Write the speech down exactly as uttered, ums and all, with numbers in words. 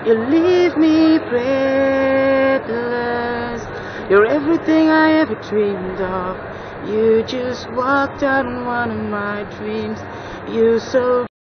You leave me breathless. You're everything I ever dreamed of. You just walked out on one of my dreams. You so